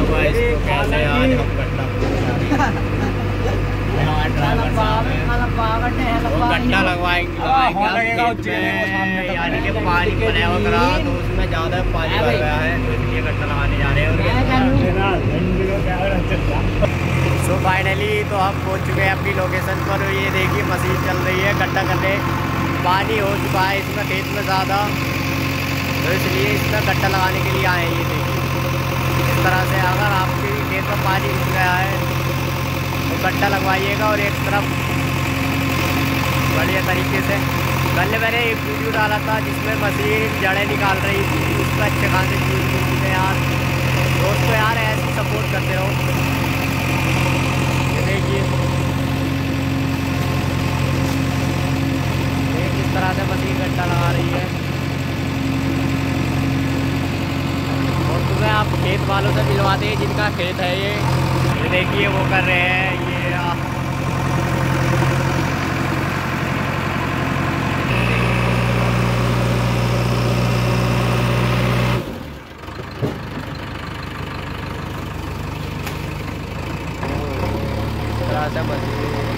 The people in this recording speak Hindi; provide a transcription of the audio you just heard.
गाइस तो कैसे आज हम गड्ढा गड्ढा लगवाएंगे यानी कि पानी बनाया हुआ करा तो उसमें ज़्यादा पानी भर गया है तो इसलिए गड्ढा लगाने जा रहे हैं। सो फाइनली तो हम पहुंच चुके हैं अपनी लोकेशन पर। ये देखिए मशीन चल रही है गड्ढा करने, पानी हो चुका है इसमें खेत में ज़्यादा, तो इसलिए इसमें गड्ढा लगाने के लिए आए हैं। ये देखिए इस तरह से अगर आपके खेत में पानी घुस गया है तो गड्ढा लगवाइएगा। और एक तरफ बढ़िया तरीके से कल मैंने एक वीडियो डाला था जिसमें मशीन जड़ें निकाल रही थी, उसमें अच्छे खासे व्यूज मिलते हैं यार। दोस्तों यार ऐसे सपोर्ट करते रहो। ये देखिए किस तरह से मशीन गड्ढा लगा रही है। और तुम्हें आप खेत वालों से मिलवाते हैं जिनका खेत है ये देखिए वो कर रहे हैं ये तरह से मशीन